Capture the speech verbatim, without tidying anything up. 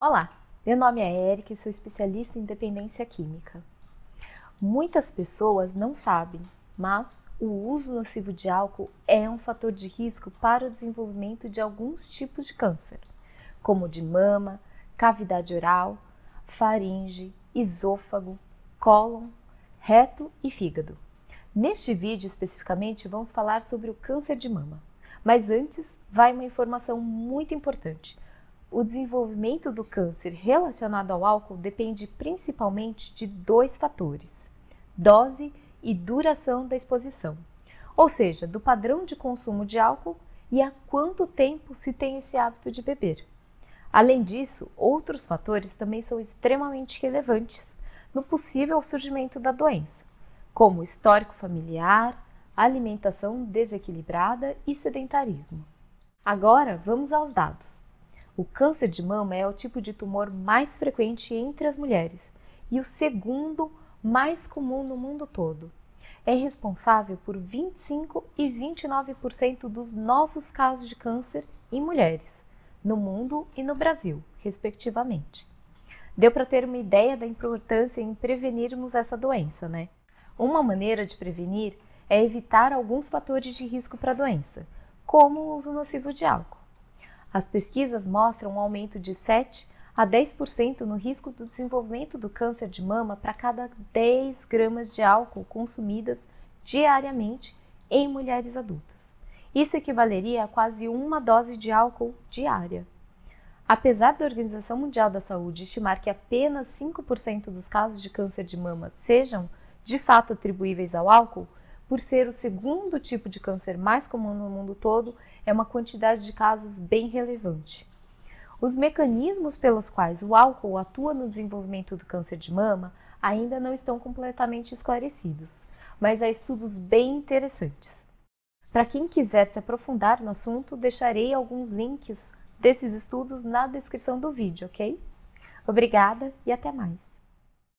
Olá, meu nome é Eric e sou especialista em dependência química. Muitas pessoas não sabem, mas o uso nocivo de álcool é um fator de risco para o desenvolvimento de alguns tipos de câncer, como de mama, cavidade oral, faringe, esôfago, cólon, reto e fígado. Neste vídeo especificamente vamos falar sobre o câncer de mama, mas antes vai uma informação muito importante. O desenvolvimento do câncer relacionado ao álcool depende principalmente de dois fatores: dose e duração da exposição, ou seja, do padrão de consumo de álcool e há quanto tempo se tem esse hábito de beber. Além disso, outros fatores também são extremamente relevantes no possível surgimento da doença, como histórico familiar, alimentação desequilibrada e sedentarismo. Agora vamos aos dados. O câncer de mama é o tipo de tumor mais frequente entre as mulheres e o segundo mais comum no mundo todo. É responsável por vinte e cinco e vinte e nove por cento dos novos casos de câncer em mulheres, no mundo e no Brasil, respectivamente. Deu para ter uma ideia da importância em prevenirmos essa doença, né? Uma maneira de prevenir é evitar alguns fatores de risco para a doença, como o uso nocivo de álcool. As pesquisas mostram um aumento de sete a dez por cento no risco do desenvolvimento do câncer de mama para cada dez gramas de álcool consumidas diariamente em mulheres adultas. Isso equivaleria a quase uma dose de álcool diária. Apesar da Organização Mundial da Saúde estimar que apenas cinco por cento dos casos de câncer de mama sejam de fato atribuíveis ao álcool, por ser o segundo tipo de câncer mais comum no mundo todo, é uma quantidade de casos bem relevante. Os mecanismos pelos quais o álcool atua no desenvolvimento do câncer de mama ainda não estão completamente esclarecidos, mas há estudos bem interessantes. Para quem quiser se aprofundar no assunto, deixarei alguns links desses estudos na descrição do vídeo, ok? Obrigada e até mais!